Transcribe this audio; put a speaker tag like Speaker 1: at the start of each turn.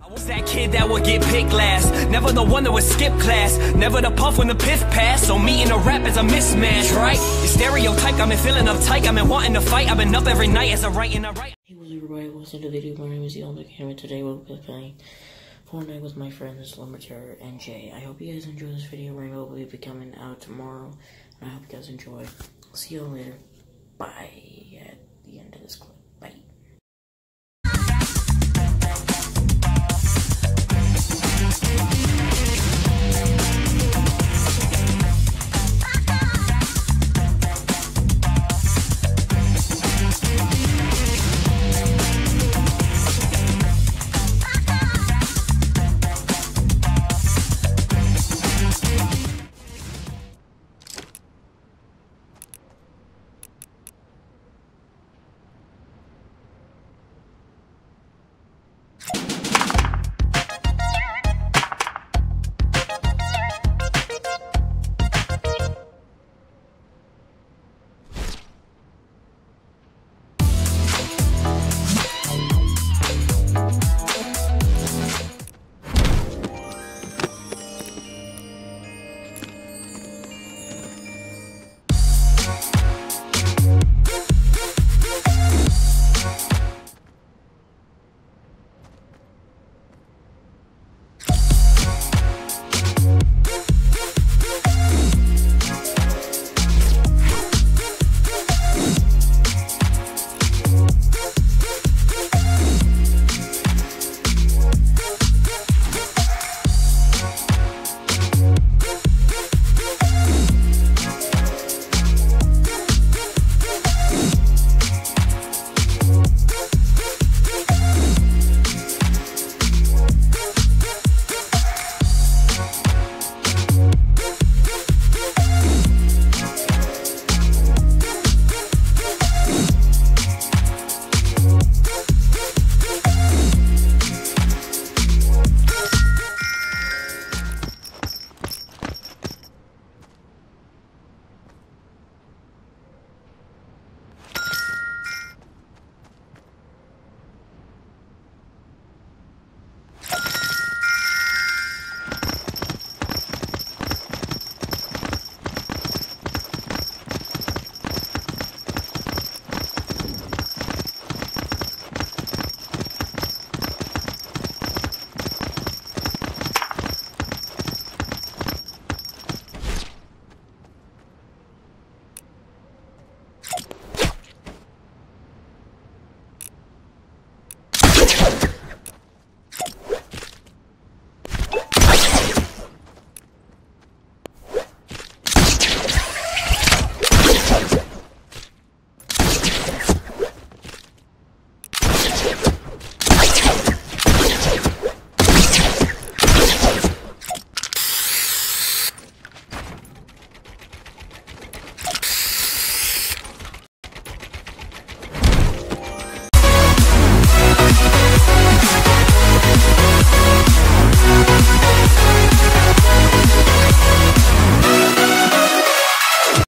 Speaker 1: I was that kid that would get picked last. Never the one that would skip class. Never the puff when the piff passed. So me and the rap is a mismatch, right? You stereotype, I've been feeling uptight. I've been wanting to fight. I've been up every night as I write and I write.
Speaker 2: Hey, what's up everybody? Welcome to the video. My name is the Older Camera. Today we'll be playing Fortnite with my friends Lumberterror and Jay. I hope you guys enjoy this video. Rainbow will be coming out tomorrow. And I hope you guys enjoy. See you all later. Bye.